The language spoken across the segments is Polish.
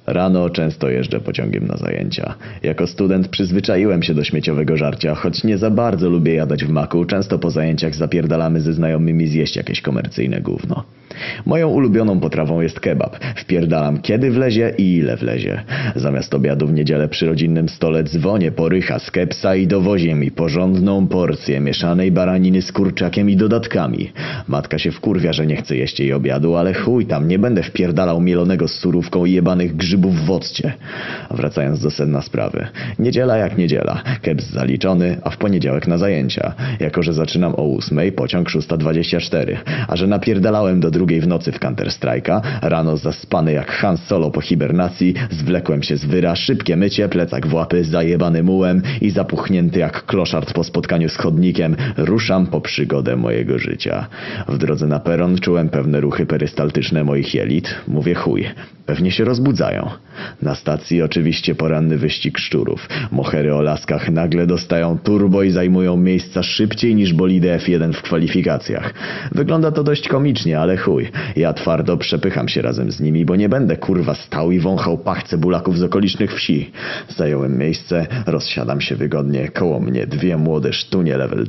Rano często jeżdżę pociągiem na zajęcia. Jako student przyzwyczaiłem się do śmieciowego żarcia, choć nie za bardzo lubię jadać w maku, często po zajęciach zapierdalamy ze znajomymi zjeść jakieś komercyjne gówno. Moją ulubioną potrawą jest kebab. Wpierdalam kiedy wlezie i ile wlezie. Zamiast obiadu w niedzielę przy rodzinnym stole dzwonię po rycha z kepsa i dowozi mi porządną porcję mieszanej baraniny z kurczakiem i dodatkami. Matka się wkurwia, że nie chce jeść jej obiadu, ale chuj tam, nie będę wpierdalał mielonego z surówką i jebanych grzybów w occie. A wracając do sedna sprawy. Niedziela jak niedziela. Keps zaliczony, a w poniedziałek na zajęcia. Jako że zaczynam o 8, pociąg 6:24. A że napierdalałem do 2 w nocy w Counter-Strike'a, rano zaspany jak Han Solo po hibernacji, zwlekłem się z wyra, szybkie mycie, plecak w łapy, zajebany mułem i zapuchnięty jak kloszard po spotkaniu z chodnikiem, ruszam po przygodę mojego życia. W drodze na peron czułem pewne ruchy perystaltyczne moich jelit. Mówię chuj, pewnie się rozbudzają. Na stacji oczywiście poranny wyścig szczurów. Mohery o laskach nagle dostają turbo i zajmują miejsca szybciej niż bolidy F1 w kwalifikacjach. Wygląda to dość komicznie, ale chuj. Ja twardo przepycham się razem z nimi, bo nie będę kurwa stał i wąchał pach cebulaków z okolicznych wsi. Zająłem miejsce, rozsiadam się wygodnie, koło mnie 2 młode sztunie level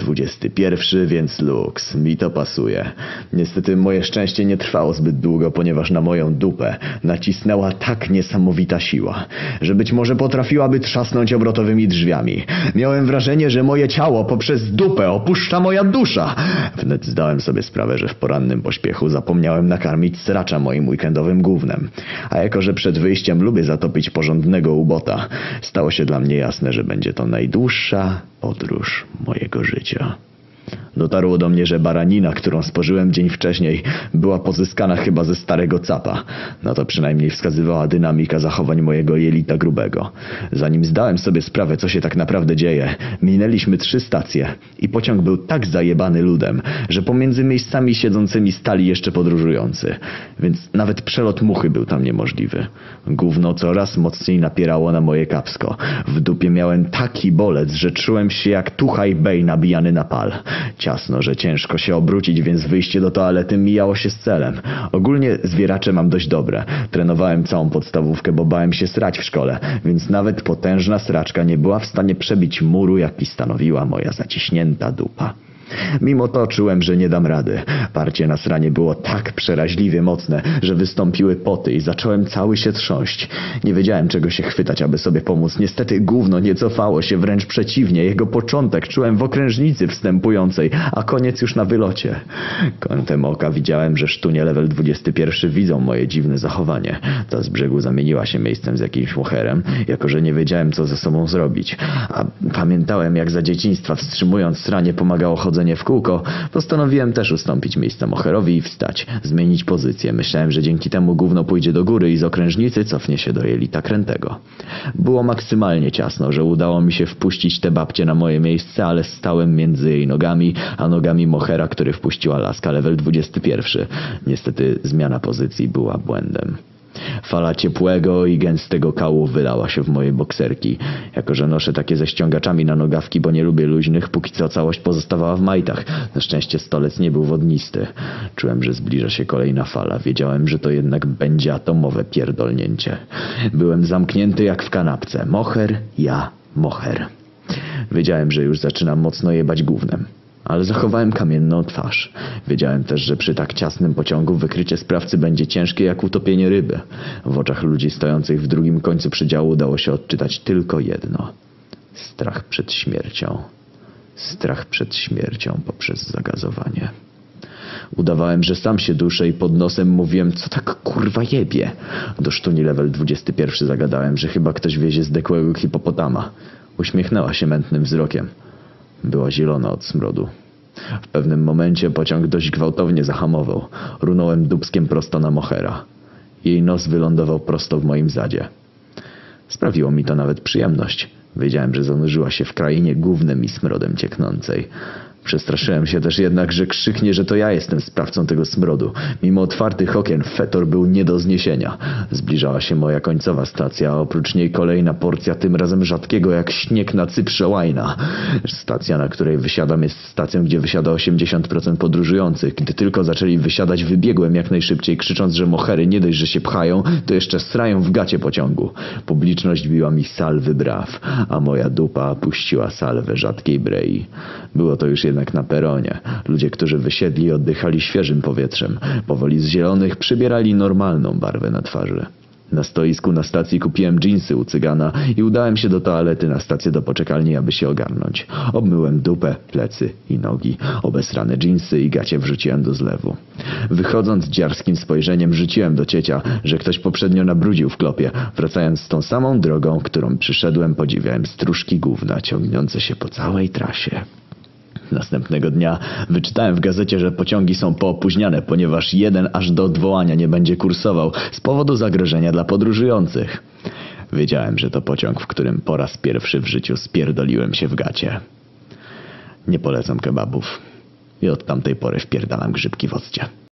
21, więc luks, mi to pasuje. Niestety moje szczęście nie trwało zbyt długo, ponieważ na moją dupę nacisnęła tak niesamowita siła, że być może potrafiłaby trzasnąć obrotowymi drzwiami. Miałem wrażenie, że moje ciało poprzez dupę opuszcza moja dusza. Wnet zdałem sobie sprawę, że w porannym pośpiechu zapomniałem nakarmić sracza moim weekendowym gównem. A jako że przed wyjściem lubię zatopić porządnego ubota, stało się dla mnie jasne, że będzie to najdłuższa podróż mojego życia. Dotarło do mnie, że baranina, którą spożyłem dzień wcześniej, była pozyskana chyba ze starego capa. No to przynajmniej wskazywała dynamika zachowań mojego jelita grubego. Zanim zdałem sobie sprawę, co się tak naprawdę dzieje, minęliśmy 3 stacje i pociąg był tak zajebany ludem, że pomiędzy miejscami siedzącymi stali jeszcze podróżujący. Więc nawet przelot muchy był tam niemożliwy. Gówno coraz mocniej napierało na moje kapsko. W dupie miałem taki bolec, że czułem się jak Tuchaj Bey nabijany na pal. Ciasno, że ciężko się obrócić, więc wyjście do toalety mijało się z celem. Ogólnie zwieracze mam dość dobre. Trenowałem całą podstawówkę, bo bałem się srać w szkole, więc nawet potężna sraczka nie była w stanie przebić muru, jaki stanowiła moja zaciśnięta dupa. Mimo to czułem, że nie dam rady. Parcie na sranie było tak przeraźliwie mocne, że wystąpiły poty i zacząłem cały się trząść. Nie wiedziałem, czego się chwytać, aby sobie pomóc. Niestety gówno nie cofało się, wręcz przeciwnie. Jego początek czułem w okrężnicy wstępującej, a koniec już na wylocie. Kątem oka widziałem, że sztunie level 21 widzą moje dziwne zachowanie. Ta z brzegu zamieniła się miejscem z jakimś moherem, jako że nie wiedziałem, co ze sobą zrobić. A pamiętałem, jak za dzieciństwa, wstrzymując sranie, pomagało chodzenie w kółko, postanowiłem też ustąpić miejsca moherowi i wstać, zmienić pozycję. Myślałem, że dzięki temu gówno pójdzie do góry i z okrężnicy cofnie się do jelita krętego. Było maksymalnie ciasno, że udało mi się wpuścić tę babcię na moje miejsce, ale stałem między jej nogami, a nogami mohera, który wpuściła laska level 21. Niestety zmiana pozycji była błędem. Fala ciepłego i gęstego kału wylała się w moje bokserki. Jako że noszę takie ze ściągaczami na nogawki, bo nie lubię luźnych, póki co całość pozostawała w majtach. Na szczęście stolec nie był wodnisty. Czułem, że zbliża się kolejna fala. Wiedziałem, że to jednak będzie atomowe pierdolnięcie. Byłem zamknięty jak w kanapce. Moher, ja, moher. Wiedziałem, że już zaczynam mocno jebać gównem. Ale zachowałem kamienną twarz. Wiedziałem też, że przy tak ciasnym pociągu wykrycie sprawcy będzie ciężkie jak utopienie ryby. W oczach ludzi stojących w drugim końcu przedziału dało się odczytać tylko jedno. Strach przed śmiercią. Strach przed śmiercią poprzez zagazowanie. Udawałem, że sam się duszę i pod nosem mówiłem, co tak kurwa jebie. Do sztuni level 21 zagadałem, że chyba ktoś wiezie zdechłego hipopotama. Uśmiechnęła się mętnym wzrokiem. Była zielona od smrodu. W pewnym momencie pociąg dość gwałtownie zahamował. Runąłem dupskiem prosto na mohera. Jej nos wylądował prosto w moim zadzie. Sprawiło mi to nawet przyjemność. Wiedziałem, że zanurzyła się w krainie gównem i smrodem cieknącej. Przestraszyłem się też jednak, że krzyknie, że to ja jestem sprawcą tego smrodu. Mimo otwartych okien fetor był nie do zniesienia. Zbliżała się moja końcowa stacja, a oprócz niej kolejna porcja, tym razem rzadkiego jak śnieg na Cyprze łajna. Stacja, na której wysiadam, jest stacją, gdzie wysiada 80% podróżujących. Gdy tylko zaczęli wysiadać, wybiegłem jak najszybciej, krzycząc, że mohery nie dość, że się pchają, to jeszcze srają w gacie pociągu. Publiczność biła mi salwy braw, a moja dupa puściła salwę rzadkiej brei. Było to już jednak na peronie. Ludzie, którzy wysiedli, oddychali świeżym powietrzem. Powoli z zielonych przybierali normalną barwę na twarzy. Na stoisku na stacji kupiłem dżinsy u cygana i udałem się do toalety na stację do poczekalni, aby się ogarnąć. Obmyłem dupę, plecy i nogi. Obesrane dżinsy i gacie wrzuciłem do zlewu. Wychodząc dziarskim spojrzeniem rzuciłem do ciecia, że ktoś poprzednio nabrudził w klopie. Wracając tą samą drogą, którą przyszedłem, podziwiałem stróżki gówna ciągnące się po całej trasie. Następnego dnia wyczytałem w gazecie, że pociągi są poopóźniane, ponieważ jeden aż do odwołania nie będzie kursował z powodu zagrożenia dla podróżujących. Wiedziałem, że to pociąg, w którym po raz pierwszy w życiu spierdoliłem się w gacie. Nie polecam kebabów i od tamtej pory wpierdalam grzybki w occie.